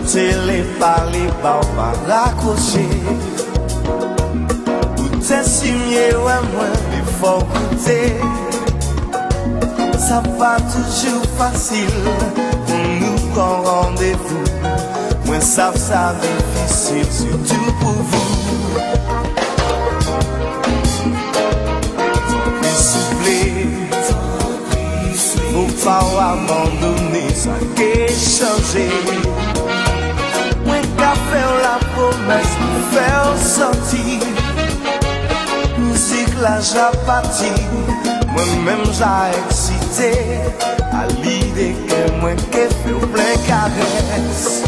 télé parler, pas raccrocher. Ou t'es signé, ouais, moi, il faut goûter. Ça pas toujours facile pour nous qu'on rendez-vous. Moi, ça difficile, surtout pour vous. Faut pas abandonner ça qui est changé. Moi qu'à faire la promesse pour faire sortir. Musique là j'ai parti. Moi-même j'ai excité à l'idée que moi qui fais plein caresses.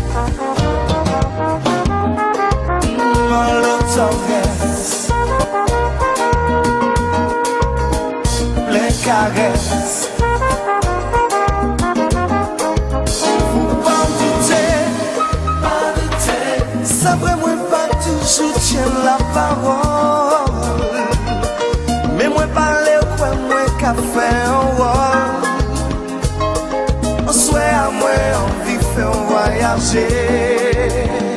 L'autoresse, plein caresses. Ça vraiment pas toujours tient la parole. Mais moi parler quoi moi qu'a fait un rôle. On souhaite à moi envie faire voyager.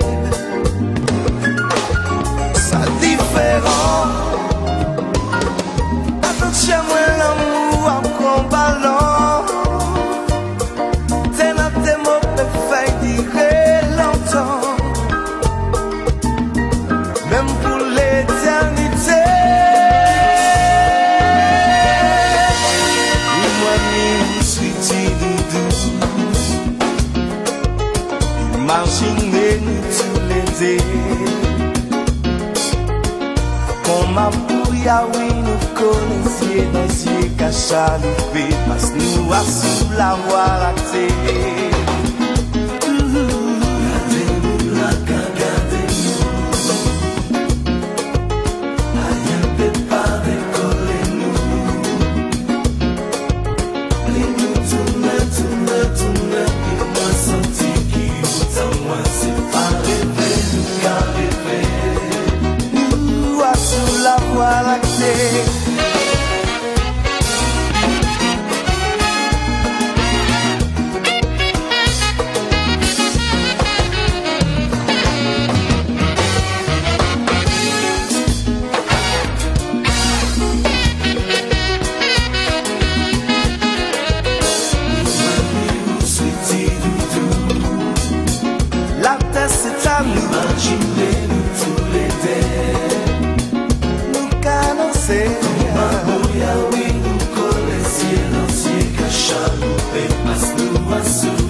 Ça différent. Attention moi l'amour en combattant. T'es notre mot perfect dirait longtemps. Même pour l'éternité. Moi, je suis doudou. Imaginez-nous tous les deux. Comme ma bouilla, oui, nous connaissions nos yeux cachaloupés. Parce que nous avons sous la voie lactée. La terre c'est à nous. Imaginez-nous tous les deux. Nous canoncer. Oui, nous connaissions l'ancien cachaloupé. Parce que nous